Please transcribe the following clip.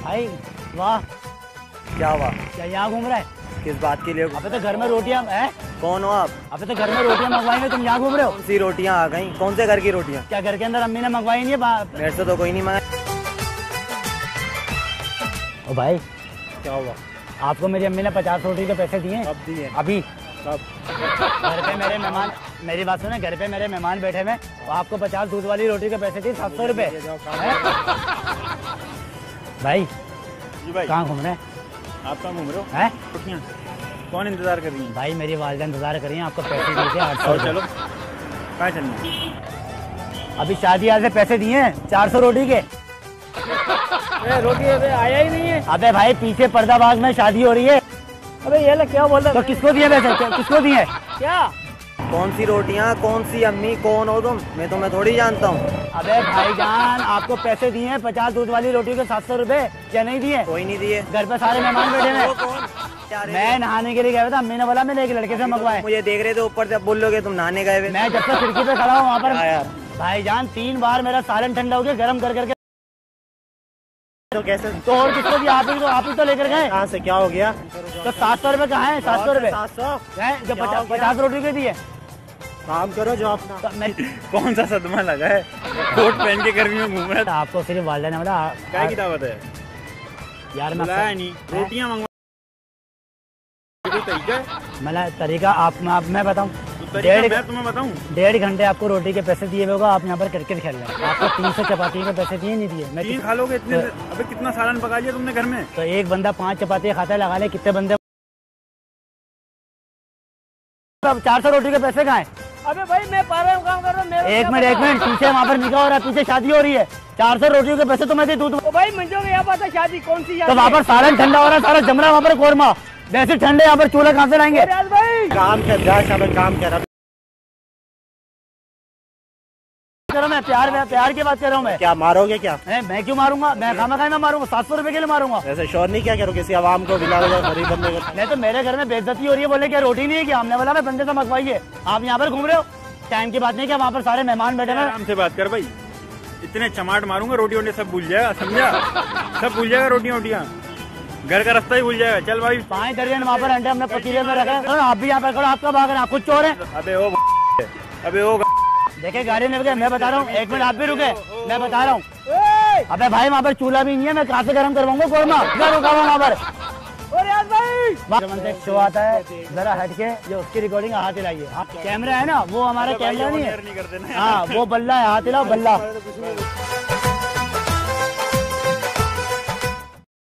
भाई वाह, क्या हुआ? क्या यहाँ घूम रहा है? किस बात के लिए? अबे तो घर में रोटियां है। कौन हो आप? अबे तो घर में रोटियां मंगवाई में तुम यहाँ घूम रहे हो? कौन सी रोटियां आ गई? कौन से घर की रोटियां? क्या घर के अंदर अम्मी ने मंगवाई नहीं है? मेरे से तो कोई नहीं मंगाई। ओ भाई क्या हुआ? आपको मेरी अम्मी ने 50 रोटी के पैसे दिए? कब दिए? अभी। कब? घर पे मेरे मेहमान, मेरी बात सुने, घर पे मेरे मेहमान बैठे हुए, आपको 50 दूध वाली रोटी के पैसे दिए 700 रुपए। भाई भाई कहाँ घूम रहे हैं? आप कहाँ घूम रहे हो? हैं? रोटियाँ कौन इंतजार कर रही है? भाई मेरी वालिदा इंतजार कर रही हैं, आपको पैसे दिए थे 800। चलो कहाँ चलना? अभी शादी आज से पैसे दिए हैं 400 रोटी के। रोटी आया ही नहीं है। अबे भाई पीछे पर्दाबाज में शादी हो रही है। अबे ये लोग क्या बोल रहे? तो किसको दिए पैसे? किसको दिए? क्या? कौन सी रोटियां? कौन सी अम्मी? कौन हो तुम? मैं तुम्हें थोड़ी जानता हूँ। अबे भाईजान आपको पैसे दिए हैं 50 दूध वाली रोटी के 700 रुपए, क्या नहीं दिए? कोई नहीं दिए। घर पे सारे मेहमान बैठे वो हैं। कौन? क्या रे? मैं नहाने के लिए गया था, अम्मी ने बोला मैंने एक लड़के से मंगवाए। मुझे देख रहे थे ऊपर से, अब बोल लोगे तुम नहाने गए हुए। मैं जब तक खिड़की पे खड़ा हूँ वहाँ पर यार भाईजान 3 बार मेरा सालन ठंडा हो गया गर्म कर करके। तो कैसे? तो और किसको दिया? आप ही तो लेकर गए। कहाँ से क्या हो गया? तो 700 रुपए कहाँ है? 700 रुपए 700 हैं जो 50 रोटी के दिए। काम करो जो अपना। तो मैं कौन सा सदमा लगा है? कोट पहन के गर्मी में घूम रहा है। आपको सिर्फ वालिदा ने बोला क्या की दावत है? यार मैं बुलाया नहीं, रोटियाँ मंगवा। कोई तरीका है? मतलब तरीका मैं बताऊं, तो तरीका मैं तुम्हें बताऊं? 1.5 घंटे आपको रोटी के पैसे दिए होगा, आप यहाँ पर क्रिकेट खेल रहे हैं। आपको 300 चपाती के पैसे दिए नहीं दिए? मैं 3 खा लोगे इतने? अबे कितना सालन पका लिया तुमने घर में? तो एक बंदा 5 चपाती खाता है, लगा ले कितने बंदे? 400 रोटी के पैसे कहाँ हैं? अबे भाई मैं पार्लर में काम कर रहा हूँ। एक मिनट पीछे वहाँ पर निकाह हो रहा है, पीछे शादी हो रही है। 400 रोटियों के पैसे तो मैं दे दूँ? भाई मुझे यहाँ पता शादी कौन सी? तो वहाँ पर सालन ठंडा हो रहा है, सारा जम रहा है वहाँ पर कोरमा। वैसे ठंडे यहाँ पर चूल्हा कहाँ से लाएंगे? भाई काम कर काम कर। मैं प्यार की बात कर रहा हूँ। मैं क्या मारोगे क्या? मैं क्यों मारूंगा? मैं खाना खाए मैं मारूंगा? 700 रुपए के लिए मारूंगा? ऐसे शोर नहीं क्या करो किसी आवाम को बिला गरीब बंदे को? नहीं तो मेरे घर में बेइज्जती हो रही है, बोले क्या रोटी नहीं है क्या? हमने बोला मैं बंदे से मंगवाइए, आप यहाँ पर घूम रहे हो। टाइम की बात नहीं क्या? वहाँ पर सारे मेहमान बैठे हैं। आराम से बात कर भाई, इतने चमाट मारूंगा रोटी वोटी सब भूल जाएगा, समझा? सब भूल जाएगा, रोटियाँ घर का रास्ता ही भूल जाएगा। चल भाई 5 दर्जन वहाँ पर अंडे हमने पतीले में रखे हैं। आप भी यहाँ पर खड़ो, आपका भाग रहे, आप खुद चोर हैं। अबे ओ देखे गाड़ी में गए, मैं बता रहा हूँ। 1 मिनट आप भी रुके, मैं बता रहा हूँ। अबे भाई वहाँ पर चूल्हा भी नहीं है, मैं कहाँ से गर्म करवाऊंगा कोरमा? क्या रुका हुआ वहाँ पर? शो आता है, जरा हट के जो उसकी रिकॉर्डिंग हाथ हिलाइए। कैमरा है ना, वो हमारा कैमरा नहीं है। हाँ वो बल्ला है, हाथ हिलाओ बल्ला।